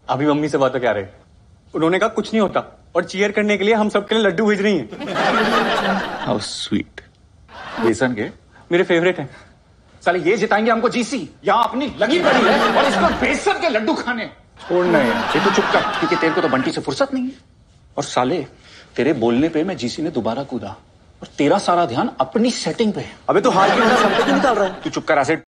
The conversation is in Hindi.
अभी मम्मी से बात क्या रहे, उन्होंने कहा कुछ नहीं होता और चीयर करने के लिए हम सबके लिए लड्डू भेज रही हैं। How sweet. बेसन के मेरे फेवरेट हैं। साले ये जिताएंगे हमको जीसी, यहाँ अपनी लगी पड़ी है और इसको बेसन के लड्डू खाने। छोड़ना है यार। ये तो चुप कर, क्योंकि तेरे को तो बंटी से फुर्सत नहीं है। और साले तेरे बोलने पे मैं जीसी ने दोबारा कूदा और तेरा सारा ध्यान अपनी सेटिंग पे है। अबे तो हार के मेरा संपत्ति निकाल रहा है। तू चुप कर ऐसे